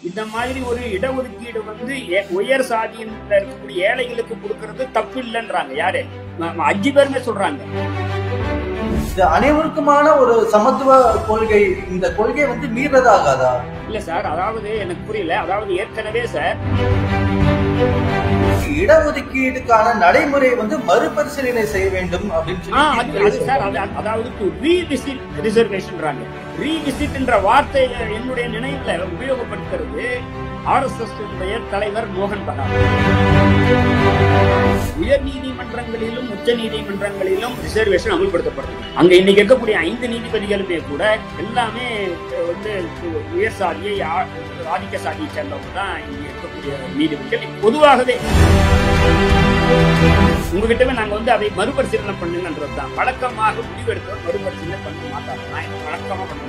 இந்த மாதிரி ஒரு இடஒதுக்கீடு வந்து உயர் சாதியில் இருக்கக்கூடிய ஏழைகளுக்கு கொடுக்கறது தப்பு இல்லைன்றாங்க. யாரு 5 பேருமே சொல்றாங்க. அனைவருக்குமான ஒரு சமத்துவ கொள்கை, இந்த கொள்கை வந்து மீறதாகாதா? இல்ல சார், அதாவது எனக்கு புரியல. அதாவது ஏற்கனவே சார் இடஒதுக்கீடுக்கான நடைமுறை வந்து மறுபரிசீலனை செய்ய வேண்டும் அப்படின்னு சொல்லி, அதாவது ரிசர்வேஷன் ரீவிசிட் என்ற வார்த்தை என்னுடைய நினைவுல உபயோகப்படுத்துறது RSS தலைவர் மோகன் பகான். உயர் நீதிமன்றங்களிலும் உச்ச நீதிமன்றங்களிலும் ரிசர்வேஷன் அமல்படுத்தப்படுது. அங்க இன்னைக்கு இருக்கக்கூடிய 5 நீதிபதிகளுமே கூட எல்லாமே வந்து உயர் சாதியை ஆதிக்க சாதியை சேர்ந்தவங்க தான் இங்க இருக்கக்கூடிய நீதிபதிகள். பொதுவாகவே உங்ககிட்டவே நாங்க வந்து அதை மறுபரிசீலனை பண்ணுங்கன்றதுதான் வழக்கமாக முடிவெடுத்தவர் மறுபரிசீலனை பண்ண மாட்டாங்க. நான் வழக்கமா பண்ணுவேன்.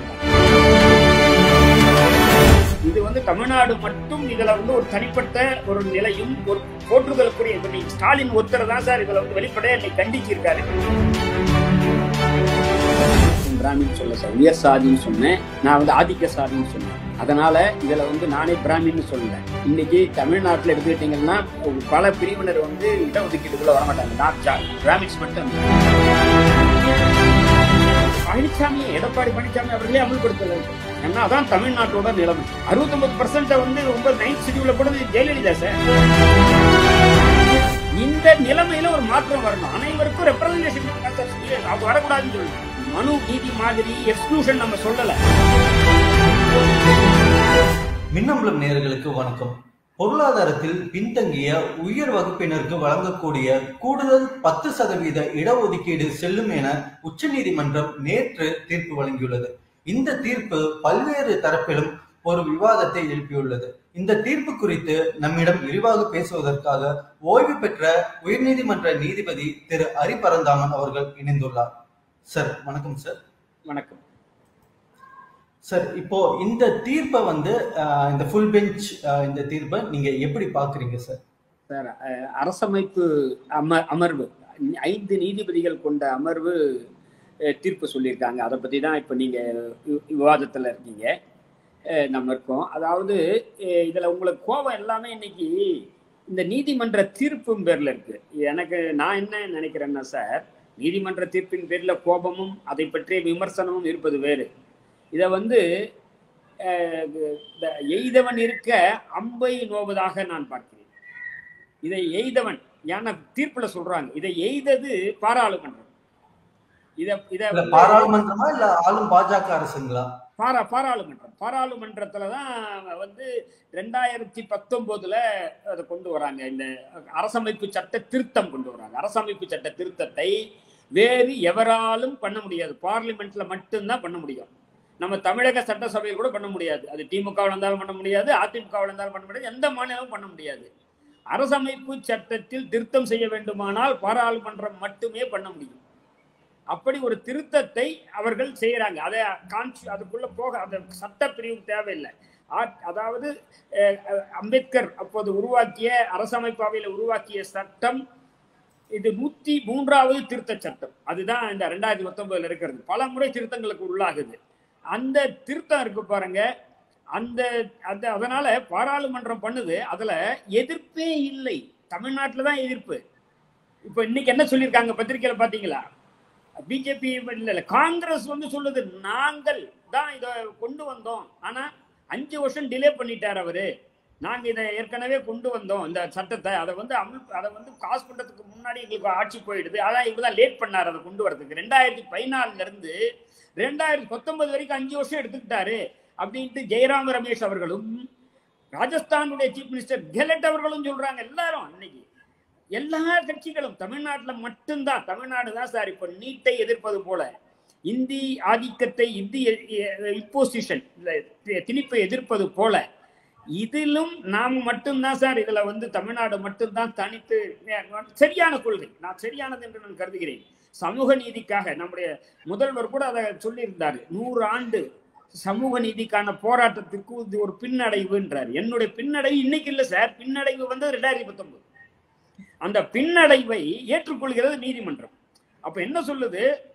இது வந்து தமிழ்நாடு மட்டும் இதுல வந்து ஒரு தனிப்பட்ட ஒரு நிலையும் ஒரு போற்றுதலுக்குரிய ஸ்டாலின் ஒருத்தர் தான் சார் இதுல வந்து வெளிப்படையா என்னை கண்டிச்சிருக்காரு. பிராமின் சொல்ல சார், உயர் சாதின்னு சொன்னேன், நான் வந்து ஆதிக்க சாதின்னு சொன்னேன். அதனால இதுல வந்து நானே பிராமின்னு சொல்லல. இன்னைக்கு தமிழ்நாட்டில் எடுத்துக்கிட்டீங்கன்னா பல பிரிவினர் வந்து இடஒதுக்கீடுக்குள்ள வரமாட்டாங்க. நான் பிராமின்ஸ் மட்டும். பழனிசாமி, எடப்பாடி பழனிசாமி அவர்களே அமல்படுத்தல. ஏன்னா அதான் தமிழ்நாட்டோட நிலைமை. 69% வந்து 9th ஷெட்யூல்ல போடுறது ஜெயலலிதா சார். இந்த நிலைமையில ஒரு மாற்றம் வரணும். அனைவருக்கும் ரெப்ரசன்டேஷன் வரக்கூடாதுன்னு சொல்லணும். மனு நீதி மாதிரி எக்ஸ்க்ளூஷன் நம்ம சொல்லல. மின்னம்பலம் நேயர்களுக்கு வணக்கம். பொருளாதாரத்தில் பின்தங்கிய உயர் வகுப்பினருக்கு வழங்கக்கூடிய கூடுதல் 10% இடஒதுக்கீடு செல்லும் என உச்சநீதிமன்றம் நேற்று தீர்ப்பு வழங்கியுள்ளது. இந்த தீர்ப்பு பல்வேறு தரப்பிலும் ஒரு விவாதத்தை எழுப்பியுள்ளது. இந்த தீர்ப்பு குறித்து நம்மிடம் விரிவாக பேசுவதற்காக ஓய்வு பெற்ற உயர்நீதிமன்ற நீதிபதி திரு ஹரிபரந்தாமன் அவர்கள் இணைந்துள்ளார். சார் வணக்கம். சார் வணக்கம். சார், இப்போ இந்த தீர்ப்பை வந்து இந்த ஃபுல் பெஞ்ச் இந்த தீர்ப்பை நீங்க எப்படி பாக்குறீங்க சார்? சார், அரசமைப்பு அமர்வு 5 நீதிபதிகள் கொண்ட அமர்வு தீர்ப்பு சொல்லியிருக்காங்க. அதை பத்தி தான் இப்ப நீங்க விவாதத்துல இருக்கீங்க, நம்ம இருக்கோம். அதாவது இதுல உங்களுக்கு கோபம் எல்லாமே இன்னைக்கு இந்த நீதிமன்ற தீர்ப்பும் பேர்ல இருக்கு. நான் என்ன நினைக்கிறேன்னா சார், நீதிமன்ற தீர்ப்பின் பேர்ல கோபமும் அதை பற்றிய விமர்சனமும் இருப்பது வேறு. இதை வந்து எய்தவன் இருக்க அம்பை நோவதாக நான் பார்க்கிறேன். இதை எய்தவன் ஏன்னா தீர்ப்புல சொல்றாங்க, இதை எய்தது பாராளுமன்றம். பாராளுமன்றமா இல்ல ஆளும் பாஜக அரசுங்களா? பாராளுமன்றத்துலதான் வந்து 2019 அதை கொண்டு வராங்க. இந்த அரசமைப்பு சட்ட திருத்தம் கொண்டு வராங்க. அரசமைப்பு சட்ட திருத்தத்தை வேறு எவராலும் பண்ண முடியாது. பார்லிமெண்ட்ல மட்டும்தான் பண்ண முடியும். நம்ம தமிழக சட்டசபையில் கூட பண்ண முடியாது. அது திமுகவில் இருந்தாலும் பண்ண முடியாது, அதிமுகவில் இருந்தாலும் பண்ண முடியாது, எந்த மாநிலமும் பண்ண முடியாது. அரசமைப்பு சட்டத்தில் திருத்தம் செய்ய வேண்டுமானால் பாராளுமன்றம் மட்டுமே பண்ண முடியும். அப்படி ஒரு திருத்தத்தை அவர்கள் செய்யறாங்க. அதை அதுக்குள்ள போக அந்த சட்டப்பிரிவு தேவையில்லை. அதாவது அம்பேத்கர் அப்போது உருவாக்கிய அரசமைப்பாவையில் உருவாக்கிய சட்டம் இது 103வது திருத்த சட்டம். அதுதான் இந்த 2019 இருக்கிறது. பல முறை திருத்தங்களுக்கு உள்ளாகுது. அந்த திருத்தம் இருக்கு பாருங்க. அதனால பாராளுமன்றம் பண்ணுது. அதுல எதிர்ப்பே இல்லை. தமிழ்நாட்டில் தான் எதிர்ப்பு. இப்ப இன்னைக்கு என்ன சொல்லியிருக்காங்க பத்திரிகையில பாத்தீங்களா? பிஜேபி இல்ல, காங்கிரஸ் வந்து சொல்லுது, நாங்கள் தான் இதை கொண்டு வந்தோம், ஆனா 5 வருஷம் டிலே பண்ணிட்டார் அவரு. நாங்க இதை ஏற்கனவே கொண்டு வந்தோம் இந்த சட்டத்தை. அதை வந்து பாஸ் பண்றதுக்கு முன்னாடி எங்களுக்கு ஆட்சி போயிடுது. அதான் இவங்கதான் லேட் பண்ணாரு அதை கொண்டு வரதுக்கு. 2014 இருந்து 2019 வரைக்கும் 5 வருஷம் எடுத்துக்கிட்டாரு அப்படின்ட்டு ஜெயராம் ரமேஷ் அவர்களும் ராஜஸ்தானுடைய சீஃப் மினிஸ்டர் கெலட் அவர்களும் சொல்றாங்க. எல்லாரும் இன்னைக்கு எல்லா கட்சிகளும் தமிழ்நாட்டில் மட்டும்தான், தமிழ்நாடு தான் சார் இப்ப நீட்டை எதிர்ப்பது போல இந்தி ஆதிக்கத்தை, இந்தி இம்போசிஷன் திணிப்பை எதிர்ப்பது போல இதிலும் நாம் மட்டும்தான் சார். இதுல வந்து தமிழ்நாடு மட்டும்தான் தனித்து சரியான கொள்கை. நான் சரியானது என்று நான் கருதுகிறேன். சமூக நீதிக்காக நம்முடைய முதல்வர் கூட அதை சொல்லியிருந்தாரு. 100 ஆண்டு சமூக நீதிக்கான போராட்டத்திற்கு இது ஒரு பின்னடைவுன்றார். என்னுடைய பின்னடைவு இன்னைக்கு இல்லை சார். பின்னடைவு வந்து 2019. அந்த பின்னடைவை ஏற்றுக்கொள்கிறது நீதிமன்றம். அப்ப என்ன சொல்லுது?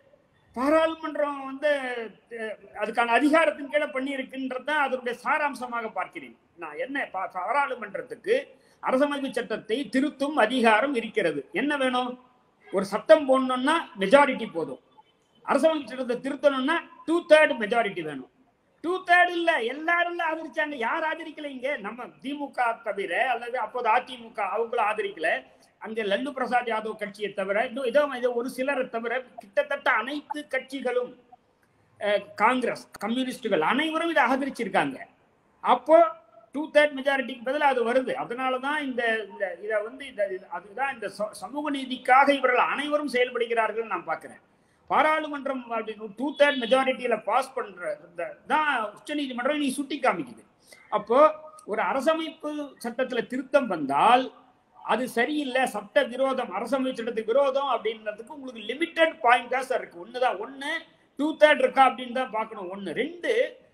பாராளுமன்றம் வந்து அதுக்கான அதிகாரத்தின் கீழே பண்ணி இருக்குன்றதான் அதனுடைய சாராம்சமாக பார்க்கிறேன் நான். என்ன பாராளுமன்றத்துக்கு அரசமைப்பு சட்டத்தை திருத்தும் அதிகாரம் இருக்கிறது. என்ன வேணும்? ஒரு சட்டம் போடணும்னா மெஜாரிட்டி போதும். அரசமைப்பு சட்டத்தை திருத்தணும்னா 2/3 மெஜாரிட்டி வேணும். 2/3 இல்ல, எல்லாரும் ஆதரிச்சாங்க. யார் ஆதரிக்கல இங்க? நம்ம திமுக தவிர, அல்லது அப்போது அதிமுக அவங்களும் ஆதரிக்கல. அங்க லல்லு பிரசாத் யாதவ் கட்சியை தவிர, இன்னும் ஒரு சிலரை தவிர கிட்டத்தட்ட அனைத்து கட்சிகளும், காங்கிரஸ், கம்யூனிஸ்டுகள் அனைவரும் இதை ஆதரிச்சிருக்காங்க. அப்போ 2/3 மெஜாரிட்டிக்கு பதிலாக அது வருது. அதனாலதான் இதை வந்து அதுதான் இந்த சமூக நீதிக்காக இவர்கள் அனைவரும் செயல்படுகிறார்கள் நான் பார்க்கிறேன். பாராளுமன்றம் 2/3 மெஜாரிட்டியில பாஸ் பண்றதான் உச்ச நீதிமன்றம் நீ சுட்டி காமிக்குது. அப்போ ஒரு அரசமைப்பு சட்டத்துல திருத்தம் வந்தால் அது சரியில்லை, சட்ட விரோதம், அரசமைப்பு சட்டத்துக்கு விரோதம் அப்படின்றதுக்கு உங்களுக்கு லிமிட்டட் பாயிண்ட் தான் சார் இருக்கு. ஒண்ணுதான், 2/3 இருக்கா அப்படின்னு தான் பார்க்கணும். 2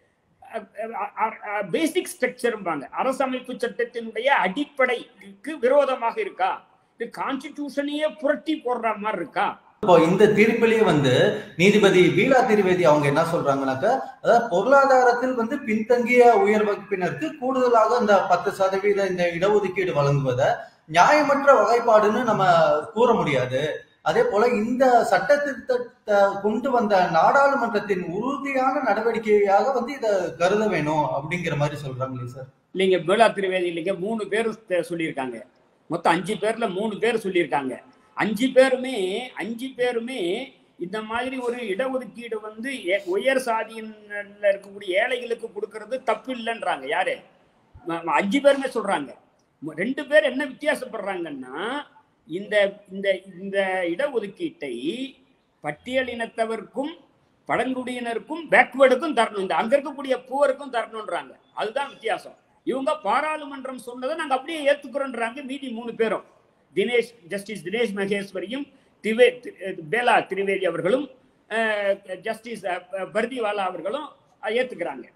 பேசிக் ஸ்ட்ரக்சர்பாங்க. அரசமைப்பு சட்டத்தினுடைய அடிப்படைக்கு விரோதமாக இருக்கா, இது கான்ஸ்டிடியூஷனையே புரட்டி போடுற மாதிரி இருக்கா? இப்போ இந்த தீர்ப்பிலேயே வந்து நீதிபதி பீலா திரிவேதி அவங்க என்ன சொல்றாங்கன்னாக்கா, அதாவது பொருளாதாரத்தில் பின்தங்கிய உயர் வகுப்பினருக்கு கூடுதலாக இந்த 10% இந்த இடஒதுக்கீடு வழங்குவதை நியாயமற்ற வகைப்பாடுன்னு நம்ம கூற முடியாது. அதே போல இந்த சட்ட திருத்தத்தை கொண்டு வந்த நாடாளுமன்றத்தின் உறுதியான நடவடிக்கையாக இதை கருத வேணும் அப்படிங்கிற மாதிரி சொல்றாங்களே சார். இல்லைங்க, பீலா திரிவேதி இல்லைங்க, 3 பேர் சொல்லியிருக்காங்க. மொத்தம் 5 பேர்ல 3 பேர் சொல்லியிருக்காங்க. 5 பேருமே இந்த மாதிரி ஒரு இடஒதுக்கீடு உயர் சாதியில இருக்கக்கூடிய ஏழைகளுக்கு கொடுக்கறது தப்பு இல்லைன்றாங்க. யாரு? 5 பேருமே சொல்றாங்க. 2 பேர் என்ன வித்தியாசப்படுறாங்கன்னா, இந்த இந்த இந்த இடஒதுக்கீட்டை பட்டியலினத்தவருக்கும் பழங்குடியினருக்கும் பேக்வேர்டுக்கும் தரணும், இந்த அங்க இருக்கக்கூடிய பூவருக்கும் தரணும்ன்றாங்க. அதுதான் வித்தியாசம். இவங்க பாராளுமன்றம் சொன்னதை நாங்க அப்படியே ஏத்துக்கிறோன்றாங்க. மீதி 3 பேரும், ஜஸ்டிஸ் தினேஷ் மகேஸ்வரியும் பேலா திரிவேதி அவர்களும் ஜஸ்டிஸ் பர்திவாலா அவர்களும் ஏத்துக்கிறாங்க.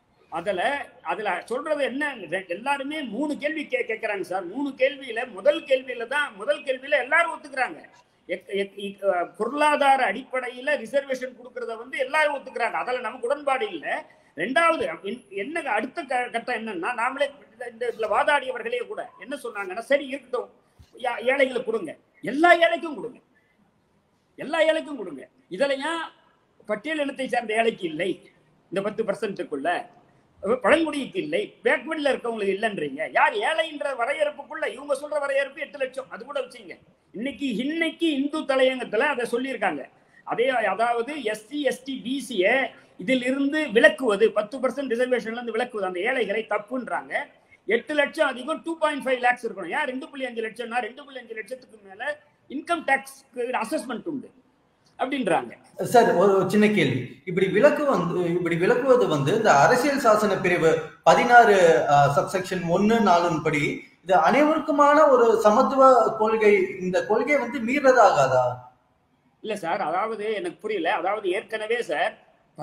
அதுல சொல்றது என்ன, எல்லாருமே 3 கேள்வி கேட்கிறாங்க சார். 3 கேள்வியில முதல் கேள்வியில எல்லாரும் ஒத்துக்கிறாங்க. பொருளாதார அடிப்படையில ரிசர்வேஷன் கொடுக்கறத எல்லாரும் ஒத்துக்கிறாங்க. அதில் நமக்கு உடன்பாடு இல்லை. 2வது என்ன அடுத்த கட்டம் என்னன்னா, நாமளே இந்த வாதாடியவர்களே கூட என்ன சொன்னாங்கன்னா, சரி இருக்கட்டும், ஏழைகளுக்கு கொடுங்க, எல்லா ஏழைக்கும் கொடுங்க. இதுல ஏன் பட்டியல் இனத்தை சார்ந்த ஏழைக்கு இல்லை, இந்த 10%க்குள்ள பழங்குடிக்கு இல்லை, பேக்வர்ட்ல இருக்கவங்களுக்கு இல்லைன்றீங்க. யார் ஏழைன்ற வரையறுப்புக்குள்ள இவங்க சொல்ற வரையறுப்பு 8 லட்சம். அது கூட வச்சுங்க. இன்னைக்கு இந்து தலையங்கத்துல அதை சொல்லியிருக்காங்க. அதாவது எஸ்சி எஸ்டி பிசிஏ இதில் இருந்து விலக்குவது, 10% ரிசர்வேஷன்ல இருந்து விலக்குவது அந்த ஏழைகளை தப்புன்றாங்க. 8 லட்சம் அதிகம் 2.5 lakhs இருக்கணும். யார் 2.5 லட்சம்னா 2.5 லட்சத்துக்கு மேல இன்கம் டாக்ஸ் அசஸ்மெண்ட் உண்டு அப்படின்றாங்க. சார், ஒரு சின்ன கேள்வி. இப்படி விலக்குவது இந்த அரசியல் சாசன பிரிவு 16 சப்செக்ஷன் 1(4) படி இது அனைவருக்குமான ஒரு சமத்துவ கொள்கை. இந்த கொள்கை மீறதாகாதா? இல்ல சார், அதாவது எனக்கு புரியல. அதாவது ஏற்கனவே சார்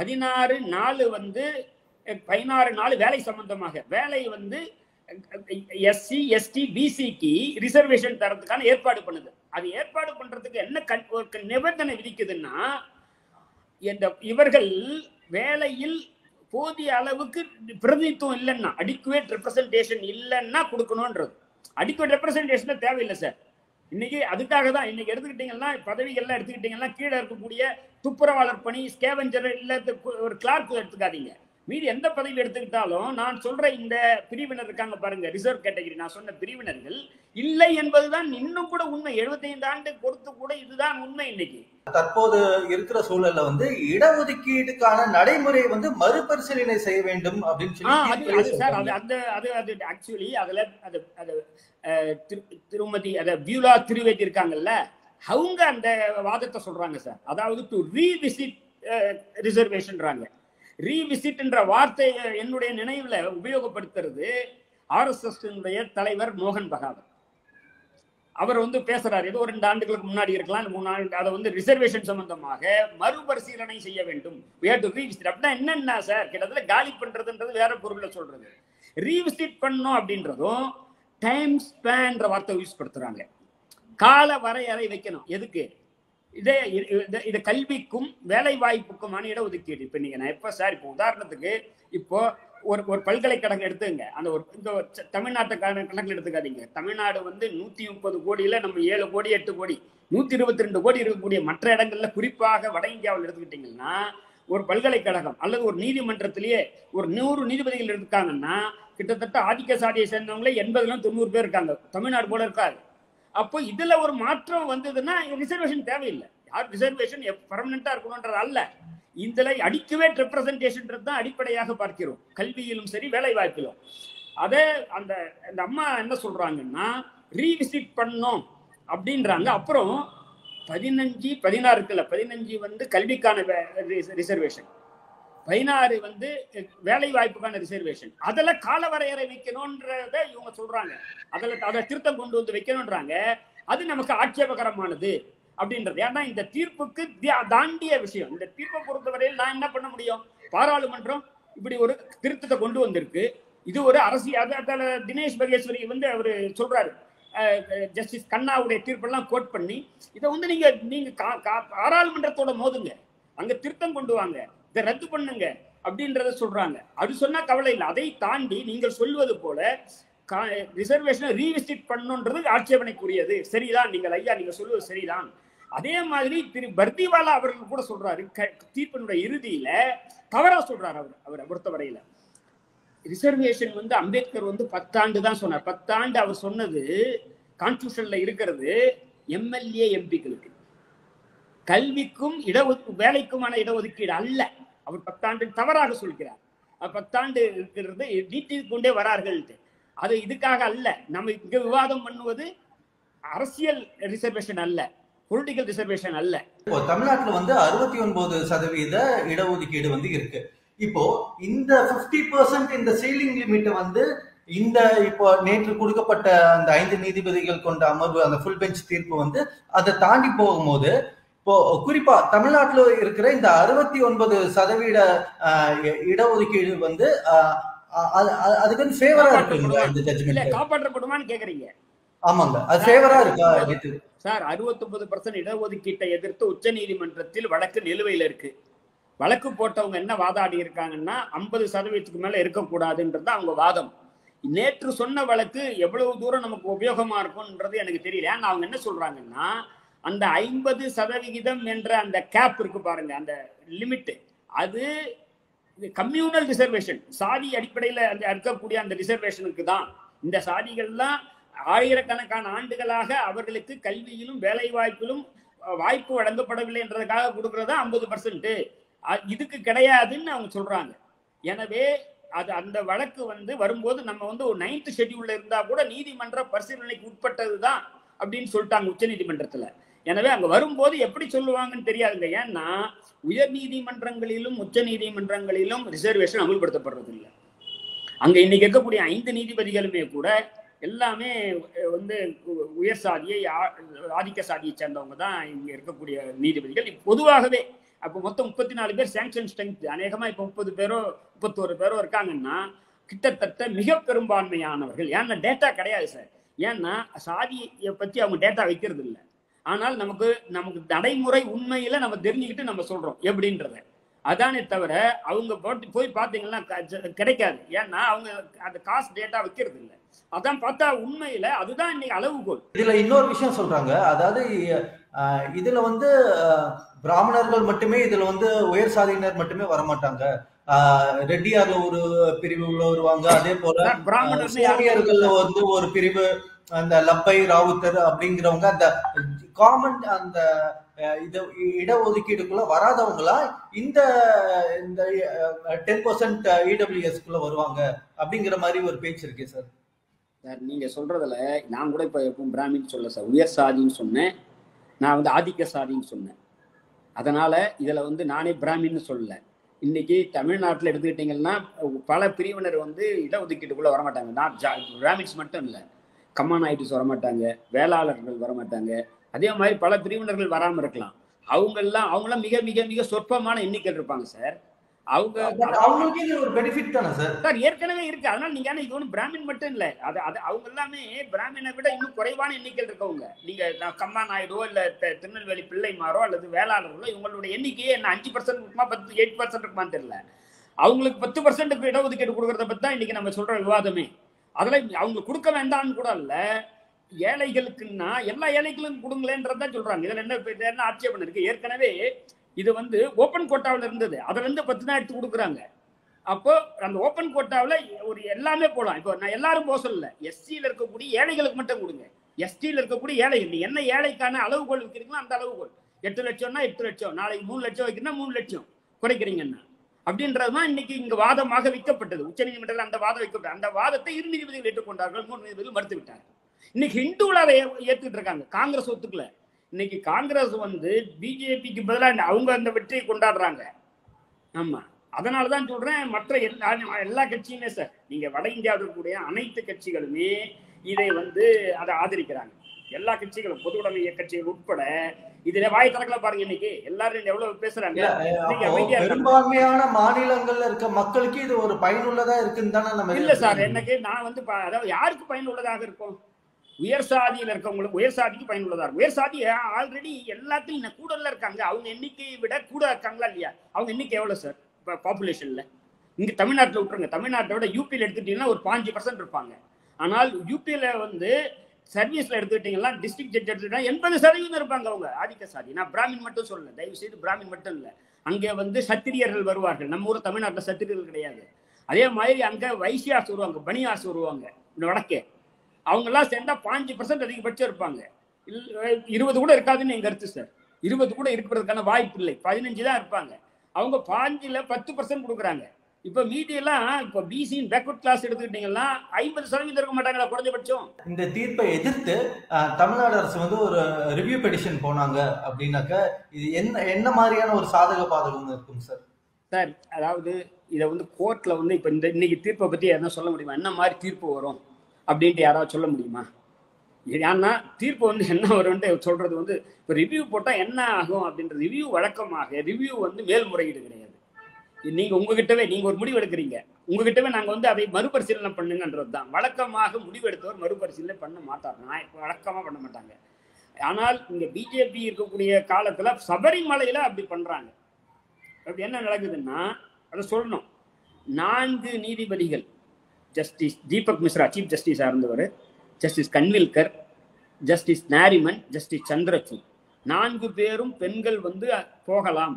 16(4) வேலை சம்பந்தமாக வேலை எஸ்சி எஸ்டி பிசிக்கு ரிசர்வேஷன் தரத்துக்கான ஏற்பாடு பண்ணுது. அது ஏற்பாடு பண்றதுக்கு என்ன நிபந்தனை விதிக்குதுன்னா, இவர்கள் வேலையில் போதிய அளவுக்கு பிரதிநிதித்துவம் இல்லைன்னா, அடிக்குவேட் ரெப்ரசன்டேஷன் இல்லைன்னா கொடுக்கணும்ன்றது. அடிக்குவேட் ரெப்ரசன்டேஷன் தேவையில்லை சார். இன்னைக்கு அதுக்காக தான் இன்னைக்கு எடுத்துக்கிட்டீங்கன்னா, பதவிகள்லாம் எடுத்துக்கிட்டீங்கன்னா, கீழே இருக்கக்கூடிய துப்புரவாளர் பணி, ஸ்கேவெஞ்சர் இல்ல ஒரு கிளார்க் எடுத்துக்காதீங்க. மீதி எந்த பதவி எடுத்துக்கிட்டாலும் நான் சொல்ற இந்த பிரிவினர் இருக்காங்க பாருங்க, ரிசர்வ் கேட்டகரி, நான் சொன்ன பிரிவினர்கள் இல்லை என்பதுதான் இன்னும் கூட உண்மை. 75 ஆண்டு பொறுத்து கூட இதுதான் உண்மை. இன்னைக்கு தற்போது இருக்கிற சூழல்ல இடஒதுக்கீடுக்கான நடைமுறை மறுபரிசீலனை செய்ய வேண்டும் அப்படின்னு சொல்லி ஆக்சுவலி அதுல திருமதி வியூலா திரிவேதி இருக்காங்கல்ல, அவங்க அந்த வாதத்தை சொல்றாங்க சார். அதாவது டு ரீவிசிட் ரிசர்வேஷன்றாங்க. ரீவிசிட்ன்ற வார்த்தை என்னுடைய நினைவுல உபயோகப்படுத்துறது RSS தலைவர் மோகன் பகாவத். அவர் பேசுறாரு, ஏதோ 2 ஆண்டுகளுக்கு முன்னாடி இருக்கலாம், 3 ஆண்டு, அதை ரிசர்வேஷன் சம்பந்தமாக மறுபரிசீலனை செய்ய வேண்டும். அப்படின்னா என்னன்னா சார், கிட்டத்தட்ட காலி பண்றதுன்றது வேற பொருள்ல சொல்றது. ரீவிசிட் பண்ணோம் அப்படின்றதும் டைம் ஸ்பேன்ற வார்த்தை யூஸ் படுத்துறாங்க. கால வரையறை வைக்கணும். எதுக்கு? இதே இது கல்விக்கும் வேலை வாய்ப்புக்குமான இடஒதுக்கீடு. இப்ப நீங்க நான் எப்ப சார், இப்போ உதாரணத்துக்கு இப்போ ஒரு பல்கலைக்கழகம் எடுத்துங்க, அந்த ஒரு இந்த தமிழ்நாட்டை கணக்கில் எடுத்துக்காதீங்க. தமிழ்நாடு வந்து 130 கோடியில நம்ம 7 கோடி 8 கோடி 122 கோடி இருக்கக்கூடிய மற்ற இடங்கள்ல, குறிப்பாக வட இந்தியாவில் எடுத்துக்கிட்டீங்கன்னா, ஒரு பல்கலைக்கழகம் அல்லது ஒரு நீதிமன்றத்திலேயே ஒரு 100 நீதிபதிகள் இருக்காங்கன்னா, கிட்டத்தட்ட ஆதிக்க சாதியை சேர்ந்தவங்களே 80-90 பேர் இருக்காங்க. தமிழ்நாடு போல இருக்காது. அப்போ இதுல ஒரு மாற்றம் வந்ததுன்னா ரிசர்வேஷன் தேவையில்லை. யார் ரிசர்வேஷன் பெர்மனண்டா இருக்கணும்ன்றது அல்ல, இதுல அடிக்குவேட் ரெப்ரசன்டேஷன் தான் அடிப்படையாக பார்க்கிறோம், கல்வியிலும் சரி வேலை வாய்ப்பிலும். அதே அந்த அம்மா என்ன சொல்றாங்கன்னா, ரீவிசிட் பண்ணோம் அப்படின்றாங்க. அப்புறம் 15 16 இருக்குல்ல, 15 வந்து கல்விக்கான ரிசர்வேஷன், 16 வந்து வேலை வாய்ப்புக்கான ரிசர்வேஷன். அதுல காலவரையறை வைக்கணும்ன்றத இவங்க சொல்றாங்க. அதை திருத்தம் கொண்டு வந்து வைக்கணும்ன்றாங்க. அது நமக்கு ஆட்சேபகரமானது அப்படின்றது. ஏன்னா இந்த தீர்ப்புக்கு தாண்டிய விஷயம். இந்த தீர்ப்பை பொறுத்தவரையில் நான் என்ன பண்ண முடியும்? பாராளுமன்றம் இப்படி ஒரு திருத்தத்தை கொண்டு வந்திருக்கு. இது ஒரு அரசியல். தினேஷ் பகேஸ்வரி வந்து அவரு சொல்றாரு, ஜஸ்டிஸ் கண்ணாவுடைய தீர்ப்பெல்லாம் கோட் பண்ணி, இதை வந்து நீங்க பாராளுமன்றத்தோட மோதுங்க, அங்க திருத்தம் கொண்டு வாங்க, இதை ரத்து பண்ணுங்க அப்படின்றத சொல்றாங்க. அது சொன்னா கவலை இல்லை. அதை தாண்டி நீங்கள் சொல்வது போல ரிசர்வேஷனை ரீவிசிட் பண்ணணுன்றது ஆட்சேபனைக்குரியது. சரிதான், நீங்கள் ஐயா நீங்க சொல்வது சரிதான். அதே மாதிரி திரு பர்திவாலா அவர்கள் கூட சொல்றாரு, தீர்ப்பினுடைய இறுதியில தவறா சொல்றாரு. அவரை பொறுத்தவரையில ரிசர்வேஷன் வந்து அம்பேத்கர் வந்து 10 ஆண்டு தான் சொன்னார். 10 ஆண்டு அவர் சொன்னது கான்ஸ்டிடியூஷன்ல இருக்கிறது எம்எல்ஏ எம்பிக்களுக்கு, கல்விக்கும் வேலைக்குமான இடஒதுக்கீடு அல்ல. அவர் 10 ஆண்டு தவறாக சொல்கிறார். 10 ஆண்டு இருக்கிறது நீட்டிக் கொண்டே வரார்கள். அது இதுக்காக அல்ல. நம்ம இங்க விவாதம் பண்ணுவது அரசியல் ரிசர்வேஷன் அல்ல, பொலிட்டிக்கல் ரிசர்வேஷன் அல்ல. இப்போ தமிழ்நாட்டுல வந்து 69% இடஒதுக்கீடு வந்து இருக்கு. இப்போ இந்த 50% இந்த சீலிங் லிமிட் வந்து இந்த இப்போ நேற்று கொடுக்கப்பட்ட அந்த 5 நீதிபதிகள் கொண்ட அமர்வு, அந்த ஃபுல் பெஞ்ச் தீர்ப்பு வந்து அதை தாண்டி போகும்போது, இப்போ குறிப்பா தமிழ்நாட்டில் இருக்கிற இந்த 69% இடஒதுக்கீடு வந்து அதுக்கு வந்து ஃபேவரா இருக்குங்களா இந்த ஜட்ஜ்மென்ட்? காப்பாற்றப்படுமான்னு கேக்குறீங்க? ஆமாங்க, அது ஃபேவரா இருக்கா சார்? 69% இடஒதுக்கீட்டை எதிர்த்து உச்ச நீதிமன்றத்தில் வழக்கு நிலுவையில் இருக்கு. வழக்கு போட்டவங்க என்ன வாதாடி இருக்காங்கன்னா 50% மேல இருக்கக்கூடாதுன்றது அவங்க வாதம். நேற்று சொன்ன வழக்கு எவ்வளவு தூரம் நமக்கு உபயோகமா இருக்கும்ன்றது எனக்கு தெரியல. ஏன்னா அவங்க என்ன சொல்றாங்கன்னா, அந்த 50% என்ற அந்த கேப் இருக்கு பாருங்க, அந்த லிமிட், அது கம்யூனல் ரிசர்வேஷன், சாதி அடிப்படையில் அந்த இருக்கக்கூடிய அந்த ரிசர்வேஷனுக்கு தான். இந்த சாதிகள்லாம் ஆயிரக்கணக்கான ஆண்டுகளாக அவர்களுக்கு கல்வியிலும் வேலை வாய்ப்பிலும் வாய்ப்பு வழங்கப்படவில்லை என்றதுக்காக கொடுக்கறதா 50%. இதுக்கு கிடையாதுன்னு அவங்க சொல்றாங்க. எனவே அது அந்த வழக்கு வந்து வரும்போது நம்ம வந்து ஒரு 9th ஷெட்யூல்ல இருந்தா கூட நீதிமன்ற பரிசீலனைக்கு உட்பட்டதுதான் அப்படின்னு சொல்லிட்டாங்க உச்ச நீதிமன்றத்துல. எனவே அங்க வரும்போது எப்படி சொல்லுவாங்கன்னு தெரியாதுங்க. ஏன்னா உயர் நீதிமன்றங்களிலும் உச்ச நீதிமன்றங்களிலும் ரிசர்வேஷன் அமல்படுத்தப்படுறது இல்லை. அங்க இன்னைக்கு இருக்கக்கூடிய 5 நீதிபதிகளுமே கூட எல்லாமே வந்து உயர் சாதியை ஆதிக்க சாதியை சேர்ந்தவங்க தான் இங்க இருக்கக்கூடிய நீதிபதிகள். பொதுவாகவே அப்போ மொத்தம் 34 பேர் சாங்ஷன் ஸ்ட்ரென்த், அநேகமா இப்ப 30 பேரோ 31 பேரோ இருக்காங்கன்னா கிட்டத்தட்ட மிக பெரும்பான்மையானவர்கள். ஏன்னா டேட்டா கிடையாது சார். ஏன்னா சாதியை பத்தி அவங்க டேட்டா வைக்கிறது இல்லை. ஆனால் நமக்கு நடைமுறை உண்மையில நம்ம தெரிஞ்சுக்கிட்டு நம்ம சொல்றோம் எப்படின்றத. அதானே தவிர அவங்க போய் பார்த்தீங்கன்னா கிடைக்காது. ஏன்னா அவங்க அந்த காஸ்ட் டேட்டா வைக்கிறது இல்லை. அதான் பார்த்தா உண்மையில அதுதான் இன்னைக்கு அளவுகோல். இதுல இன்னொரு விஷயம் சொல்றாங்க, அதாவது இதுல வந்து பிராமணர்கள் மட்டுமே, இதுல வந்து உயர் சாதியினர் மட்டுமே வரமாட்டாங்க, ரெட்டியார்ல ஒரு பிரிவு வருவாங்க, அதே போல சோனியர்கள் வந்து ஒரு பிரிவு, அந்த லப்பை ராவுத்தர் அப்படிங்கிறவங்க அந்த காமன் அந்த இடஒதுக்கீடுக்குள்ள வராதவங்களா இந்த 10% இடபிள்யூஎஸ்குள்ள வருவாங்க அப்படிங்கிற மாதிரி ஒரு பேச்சு இருக்கே சார். சார் நீங்க சொல்றதுல நான் கூட இப்ப எப்பவும் பிராமின் சொல்ல சார், உயர் சாதின்னு சொன்னேன், நான் வந்து ஆதிக்க சாதின்னு சொன்னேன். அதனால இதுல வந்து நானே பிராமின்னு சொல்லல. இன்னைக்கு தமிழ்நாட்டில் எடுத்துக்கிட்டீங்கன்னா பல பிரிவினர் வந்து இடஒதுக்கீட்டுக்குள்ள வரமாட்டாங்க. நான் பிராமின்ஸ் மட்டும் இல்லை, கம்மானாயிட்டிஸ் வரமாட்டாங்க, வேளாளர்கள் வரமாட்டாங்க, அதே மாதிரி பல பிரிவினர்கள் வராமல் இருக்கலாம். அவங்கெல்லாம் மிக மிக மிக சொற்பமான எண்ணிக்கை இருப்பாங்க சார். அவங்களுக்கு இது ஒரு பெனிஃபிட் தானே சார்? ஏற்கனவே இருக்கு. அதனால நீங்க இது ஒன்றும் பிராமின் மட்டும் இல்ல, அது அவங்க எல்லாமே பிராமினை விட இன்னும் குறைவான எண்ணிக்கையில் இருக்கவங்க. நீங்க கம்மா நாயுடுவோ இல்ல திருநெல்வேலி பிள்ளைமாரோ அல்லது வேளாளர்களோ இவங்களுடைய எண்ணிக்கையே என்ன 5% இருக்குமா 8% இருக்குமான்னு தெரியல. அவங்களுக்கு 10% இடஒதுக்கீடு கொடுக்கறத பத்தி தான் இன்னைக்கு நம்ம சொல்ற விவாதமே. அதுல அவங்க கொடுக்க வேண்டாம்னு கூட இல்ல, ஏழைகளுக்குன்னா எல்லா ஏழைகளுக்கும் கொடுங்களேன்றதான் சொல்றாங்க. இதுல என்ன ஆட்சேபம் இருக்கு? ஏற்கனவே இது ஓப்பன் கோட்டாவில் இருந்தது, அதுல இருந்து 10 எடுத்து கொடுக்குறாங்க. அப்போ அந்த ஓப்பன் கோட்டாவில் ஒரு எல்லாமே போலாம். இப்போ நான் எல்லாரும் போக சொல்லல, எஸ்சியில் இருக்கக்கூடிய ஏழைகளுக்கு மட்டும் கொடுங்க. எஸ்டியில் இருக்கக்கூடிய ஏழைகள், நீ என்ன ஏழைக்கான அளவுகோல் வைக்கிறீங்களோ அந்த அளவுகோல் 8 லட்சம்னா 8 லட்சம், நாளைக்கு 3 லட்சம் வைக்கிறீங்கன்னா 3 லட்சம் குறைக்கிறீங்கன்னா அப்படின்றதுதான் இன்னைக்கு இங்க வாதமாக வைக்கப்பட்டது. உச்சநீதிமன்றத்தில் அந்த வாதம் வைக்கப்பட்டது. அந்த வாதத்தை 2 நீதிபதிகள் ஏற்றுக்கொண்டார்கள், 3 நீதிபதிகள் மறுத்து விட்டார்கள். இன்னைக்கு ஹிந்துவில் அதை ஏற்றுக்கிட்டு இருக்காங்க, காங்கிரஸ் ஒத்துக்கல. இன்னைக்கு காங்கிரஸ் பிஜேபிக்கு பதிலாக அவங்க அந்த வெற்றியை கொண்டாடுறாங்க. ஆமா, அதனாலதான் சொல்றேன், மற்ற எல்லா கட்சியுமே சார், நீங்க வட இந்தியாவில் இருக்கக்கூடிய அனைத்து கட்சிகளுமே இதை அதை ஆதரிக்கிறாங்க. எல்லா கட்சிகளும், பொது உடைமை கட்சிகள் உட்பட இதுல வாய் திறக்கல பாருங்க. இன்னைக்கு எல்லாரும் எவ்வளவு பேசுறாங்க. பெரும்பான்மையான மாநிலங்கள்ல இருக்க மக்களுக்கு இது ஒரு பயனுள்ளதா இருக்குன்னு தானே நம்ம. இல்ல சார், எனக்கு நான் அதாவது யாருக்கு பயனுள்ளதாக இருக்கும்? உயர் சாதியில் இருக்கவங்களுக்கு, உயர் சாதிக்கு பயனுள்ளதா இருக்கும். உயர் சாதி ஆல்ரெடி எல்லாத்தையும் கூடல இருக்காங்க. அவங்க எண்ணிக்கையை விட கூட இருக்காங்களா இல்லையா? அவங்க எண்ணிக்கை எவ்வளவு சார் பாப்புலேஷன்ல? இங்க தமிழ்நாட்டில் விட்டுருங்க, தமிழ்நாட்டை விட யூபியில் எடுத்துட்டீங்கன்னா ஒரு 5% இருப்பாங்க. ஆனால் யூபியில சர்வீஸ்ல எடுத்துக்கிட்டீங்கன்னா, டிஸ்ட்ரிக்ட் ஜட்ஜ் எடுத்துக்கிட்டா 80% இருப்பாங்க அவங்க ஆதிக்க சாதி. நான் பிராமின் மட்டும் சொல்லல, தயவு செய்து பிராமின் மட்டும் இல்ல, அங்கே சத்திரியர்கள் வருவார்கள். நம்ம ஊர் தமிழ்நாட்டில் சத்திரியர்கள் கிடையாது. அதே மாதிரி அங்க வைசியாஸ் வருவாங்க, பனியாஸ் வருவாங்க வடக்கே. அவங்க எல்லாம் சேர்ந்தா 5% அதிகபட்சம் இருப்பாங்க. 20 கூட இருக்காதுன்னு எங்க கருத்து சார். 20 கூட இருக்கிறதுக்கான வாய்ப்பு இல்லை, 15 தான் இருப்பாங்க. அவங்க 5ல் 10% கொடுக்குறாங்க. இப்ப மீதி எல்லாம் இப்ப பிசி பேக்வர்ட் கிளாஸ் எடுத்துக்கிட்டீங்கன்னா 50% இருக்க மாட்டாங்களா குறைஞ்சபட்சம்? இந்த தீர்ப்பை எதிர்த்து தமிழ்நாடு அரசு ஒரு ரிவ்யூ பெட்டிஷன் போனாங்க அப்படின்னாக்க இது என்ன மாதிரியான ஒரு சாதக பாதகம் இருக்கும் சார்? சார், அதாவது இதை கோர்ட்ல இப்ப இன்னைக்கு தீர்ப்பை பத்தி என்ன சொல்ல முடியுமா? என்ன மாதிரி தீர்ப்பு வரும் அப்படின்ட்டு யாராவது சொல்ல முடியுமா? ஏன்னா தீர்ப்பு என்ன வரும்னு சொல்றது இப்போ ரிவ்யூ போட்டா என்ன ஆகும் அப்படின்ற ரிவ்யூ வழக்கமாக ரிவ்யூ மேல்முறையீடு கிடையாது. நீங்க உங்ககிட்டவே நீங்க ஒரு முடிவு எடுக்கிறீங்க, உங்ககிட்டவே நாங்க அதை மறுபரிசீலனை பண்ணுங்கன்றது தான். வழக்கமாக முடிவெடுத்தவர் மறுபரிசீலனை பண்ண மாட்டார், வழக்கமா பண்ண மாட்டாங்க. ஆனால் இங்க பிஜேபி இருக்கக்கூடிய காலத்துல சபரிமலையில அப்படி பண்றாங்க. அப்படி என்ன நடக்குதுன்னா அதை சொல்லணும். 4 நீதிபதிகள், ஜஸ்டிஸ் தீபக் மிஸ்ரா சீஃப் ஜஸ்டிஸா இருந்தவர், justice Khanwilkar, justice Nariman, justice Chandrachud, 4 பேரும் பெண்கள் போகலாம்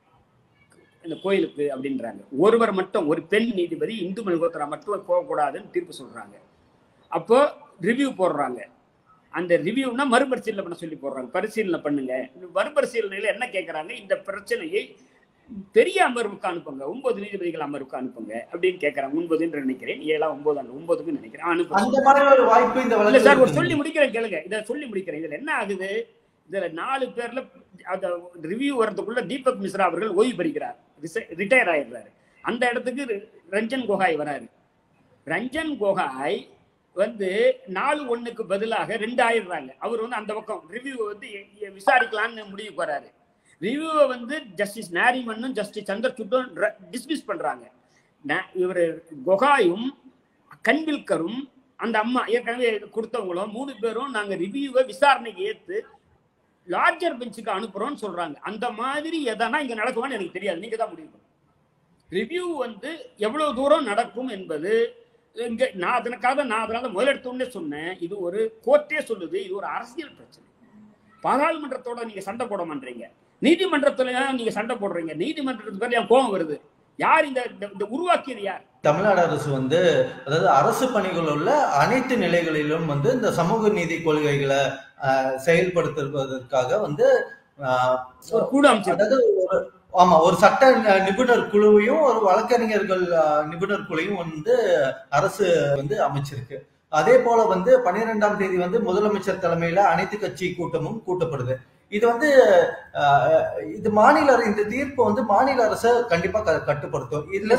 இந்த கோயிலுக்கு அப்படின்றாங்க. ஒருவர் மட்டும், ஒரு பெண் நீதிபதி இந்து மல்கோத்ரா மட்டும் போகக்கூடாதுன்னு தீர்ப்பு சொல்றாங்க. அப்போ ரிவ்யூ போடுறாங்க. அந்த ரிவ்யூனா மறுபரிசீலனை பண்ண சொல்லி போடுறாங்க. பரிசீலனை பண்ணுங்க. மறுபரிசீலனையில என்ன கேட்கறாங்க? இந்த பிரச்சனையை பெரிய அமர்வுக்கு அனுப்புங்க, 9 நீதிபதிகள் அமர்வுக்கு அனுப்புங்க அப்படின்னு கேட்கறாங்க. 9 நினைக்கிறேன், 7 9 நினைக்கிறேன். அனுப்புங்க சார். ஒரு சொல்லி முடிக்கிறேன் கேளுங்க, இதை சொல்லி முடிக்கிறேன். இதுல என்ன ஆகுது? இதுல 4 பேர்ல அந்த ரிவ்யூ வரதுக்குள்ள தீபக் மிஸ்ரா அவர்கள் ஓய்வு பெறுகிறார், ரிட்டையர் ஆயிடுறாரு. அந்த இடத்துக்கு ரஞ்சன் கோகாய் வராரு. ரஞ்சன் கோகாய் 4-1க்கு பதிலாக 2 ஆயிடுறாங்க. அவர் அந்த பக்கம் ரிவ்யூ விசாரிக்கலாம்னு முடிவுக்கு வராரு. ரிவ்யூவை ஜஸ்டிஸ் நாரிமன்னும் ஜஸ்டிஸ் சந்திரசூட்டும் டிஸ்மிஸ் பண்றாங்க. இவர் கோகாயும் கன்வில்கரும் அந்த அம்மா ஏற்கனவே கொடுத்தவங்களும் 3 பேரும் நாங்க ரிவ்யூவை விசாரணைக்கு ஏற்று லார்ஜர் பெஞ்சுக்கு அனுப்புறோம்னு சொல்றாங்க. அந்த மாதிரி எதனா இங்க நடக்குமான்னு எனக்கு தெரியாது, நீங்க தான் முடிவு. ரிவ்யூ எவ்வளவு தூரம் நடக்கும் என்பது இங்க நான் அதனால முதலெடுத்தோன்னே சொன்னேன், இது ஒரு கோர்ட்டே சொல்லுது, இது ஒரு அரசியல் பிரச்சனை. பாராளுமன்றத்தோட நீங்க சண்டை போட மாட்டீங்க, நீதிமன்றத்துல நீங்க சண்டை போடுறீங்க. நீதிமன்றத்துக்கு ஏன் கோபம் வருது? யார் இந்த உருவாக்கியது? யார்? தமிழ்நாடு அரசு அதாவது அரசு பணிகள் உள்ள அனைத்து நிலைகளிலும் இந்த சமூக நீதி கொள்கைகளை செயல்படுத்துவதற்காக ஒரு கூட அமைச்சர், ஒரு சட்ட நிபுணர் குழுவையும் ஒரு வழக்கறிஞர்கள் நிபுணர் குழுவையும் அரசு அமைச்சிருக்கு. அதே போல 12ஆம் தேதி முதலமைச்சர் தலைமையில அனைத்து கட்சி கூட்டமும் கூட்டப்படுது. இது இது இந்த தீர்ப்பு மாநில அரசை கண்டிப்பா கட்டுப்படுத்தும். இல்ல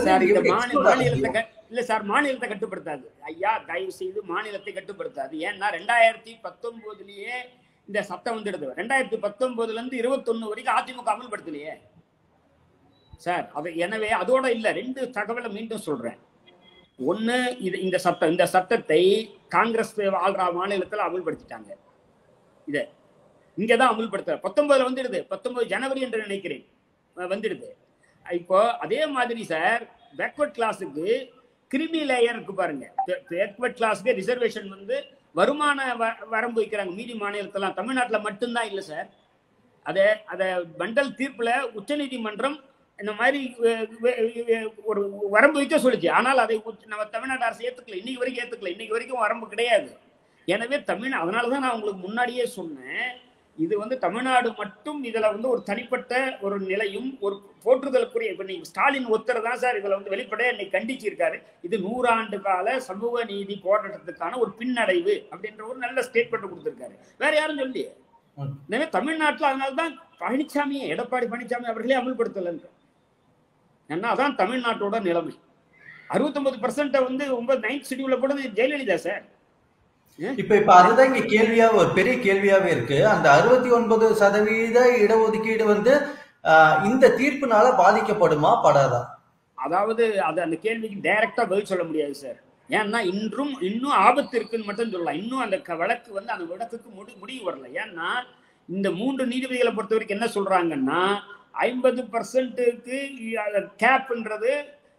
சார், மாநிலத்தை கட்டுப்படுத்தாது ஐயா, தயவு செய்து மாநிலத்தை கட்டுப்படுத்தாது. ஏன்னா 2019லயே இந்த சட்டம் வந்துடுது. 2019ல இருந்து 21 வரைக்கும் அதிமுக அமல்படுத்தலையே. சார். அது எனவே அதோட இல்ல, 2 தகவலை மீண்டும் சொல்றேன். ஒண்ணு, இது இந்த சட்டத்தை காங்கிரஸ் ஆள்ற மாநிலத்தில் அமல்படுத்திட்டாங்க. இத இங்கதான் அமல்படுத்த 19 வந்துடுது, 19 ஜனவரி என்று நினைக்கிறேன் வந்துடுது. இப்போ அதே மாதிரி சார் பேக்வர்ட் கிளாஸுக்கு கிரிமி லேயர் இருக்கு பாருங்க. பேக்வர்ட் கிளாஸுக்கு ரிசர்வேஷன் வந்து வருமான வரம்பு வைக்கிறாங்க. மீதி மாநிலத்தெல்லாம், தமிழ்நாட்டில் மட்டும்தான் இல்லை சார். அதை மண்டல் தீர்ப்புல உச்சநீதிமன்றம் இந்த மாதிரி ஒரு வரம்பு வைக்க சொல்லிச்சு. ஆனால் அதை நம்ம தமிழ்நாடு அரசு ஏத்துக்கல, இன்னைக்கு வரைக்கும் வரம்பு கிடையாது. எனவே அதனாலதான் நான் உங்களுக்கு முன்னாடியே சொன்னேன், இது வந்து தமிழ்நாடு மட்டும் இதுல வந்து ஒரு தனிப்பட்ட ஒரு நிலையும் ஒரு போற்றுதலுக்குரிய, இப்ப நீங்க ஸ்டாலின் ஒருத்தர் தான் சார் இதுல வந்து வெளிப்படையா இன்னைக்கு கண்டிச்சிருக்காரு. இது 100 ஆண்டு கால சமூக நீதி போராட்டத்துக்கான ஒரு பின்னடைவு அப்படின்ற ஒரு நல்ல ஸ்டேட்மெண்ட் கொடுத்திருக்காரு. வேற யாரும் சொல்லி. எனவே தமிழ்நாட்டில் அதனால்தான் எடப்பாடி பழனிசாமி அவர்களே அமல்படுத்தலன்ற. ஏன்னா அதான் தமிழ்நாட்டோட நிலைமை. 69% வந்து 9th ஷெட்யூல்ல போட்டது ஜெயலலிதா சார். இப்ப அதுதான் இங்க கேள்வியா, ஒரு பெரிய கேள்வியாவே இருக்கு. அந்த 69% இடஒதுக்கீடு வந்து இந்த தீர்ப்புனால பாதிக்கப்படுமா படாதா? அதாவது அந்த கேள்விக்கு டைரக்டா பதில் சொல்ல முடியாது சார். ஏன்னா இன்னும் ஆபத்து இருக்குன்னு மட்டும் சொல்லலாம். இன்னும் அந்த வழக்கு வந்து அந்த வழக்குக்கு முடிவு வரல. ஏன்னா இந்த 3 நீதிபதிகளை பொறுத்த வரைக்கும் என்ன சொல்றாங்கன்னா, 50%க்கு கேப்ன்றது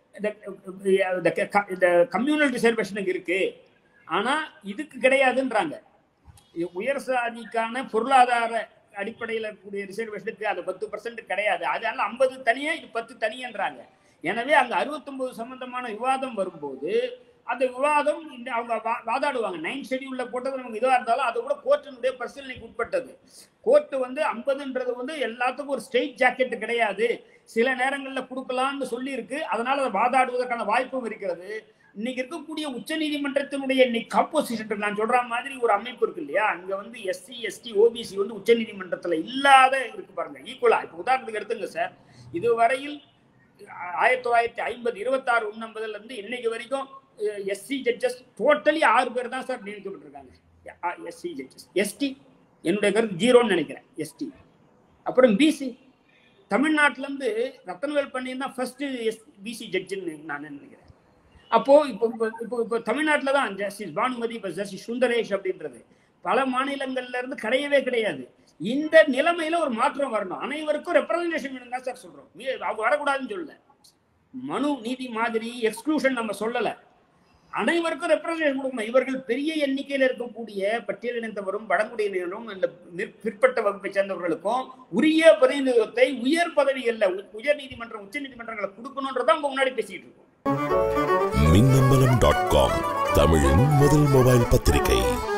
கம்யூனல் ரிசர்வேஷனுக்கு இருக்கு, ஆனா இதுக்கு கிடையாதுன்றாங்க. உயர் சாதிக்கான பொருளாதார அடிப்படையில் இருக்கக்கூடிய ரிசர்வேஷனுக்கு அது 10% கிடையாது. அதனால 50 தனியா, இது 10 தனியன்றாங்க. எனவே அங்க 69 சம்பந்தமான விவாதம் வரும்போது அந்த விவாதம் அவங்க வாதாடுவாங்க. 9th ஷெட்யூல்ல போட்டது நமக்கு இதுவா இருந்தாலும் அது கூட கோர்ட்டினுடைய பரிசீலனைக்கு உட்பட்டது. கோர்ட் வந்து 50ன்றது வந்து எல்லாத்துக்கும் ஒரு ஸ்ட்ரெயிட் ஜாக்கெட் கிடையாது, சில நேரங்களில் கொடுக்கலாம்னு சொல்லி இருக்கு. அதனால அதை வாதாடுவதற்கான வாய்ப்பும் இருக்கிறது. இன்னைக்கு இருக்கக்கூடிய உச்ச நீதிமன்றத்தினுடைய இன்னைக்கு காம்போசிஷன் நான் சொல்ற மாதிரி ஒரு அமைப்பு இருக்கு இல்லையா, அங்க வந்து SC ST OBC வந்து உச்ச நீதிமன்றத்துல இல்லாத இருக்கு பாருங்க, ஈக்குவலா. இப்ப உதாரணத்துக்கு எடுத்துங்க சார், இதுவரையில் 1950 26/19 இருந்து இன்னைக்கு வரைக்கும் SC ஜட்ஜஸ் டோட்டலி 6 பேர் தான் சார் நியமிக்கப்பட்டிருக்காங்க. SC judges. ST என்னுடைய கருத்து 0ன்னு நினைக்கிறேன். ST அப்புறம் BC தமிழ்நாட்டில இருந்து ரத்தனவேல் பண்ணியன் தான் ஃபர்ஸ்ட் BC ஜட்ஜுன்னு நான் நினைக்கிறேன். அப்போ இப்போ தமிழ்நாட்டில் தான் ஜஸ்டிஸ் பானுமதி, இப்போ ஜஸ்டிஸ் சுந்தரேஷ் அப்படின்றது பல மாநிலங்கள்ல இருந்து கிடையவே கிடையாது. இந்த நிலைமையில ஒரு மாற்றம் வரணும். அனைவருக்கும் ரெப்ரசன்டேஷன் வேணும் தான் சார் சொல்றோம். அவங்க வரக்கூடாதுன்னு சொல்லல, மனு நீதி மாதிரி எக்ஸ்க்ளூஷன் நம்ம சொல்லல, அனைவருக்கும் ரெப்ரசன்டேஷன் கொடுக்கணும். இவர்கள் பெரிய எண்ணிக்கையில் இருக்கக்கூடிய பட்டியலினத்தவரும் பழங்குடியினரும் இந்த பிற்பட்ட வகுப்பை சேர்ந்தவர்களுக்கும் உரிய பிரதிநிதித்துவத்தை உயர் பதவிகள்ல உயர் நீதிமன்றம் உச்ச நீதிமன்றங்களை கொடுக்கணும்ன்றதான் முன்னாடி பேசிட்டு இருக்கோம். மின்னம்பலம்.com தமிழின் முதல் மொபைல் பத்திரிகை.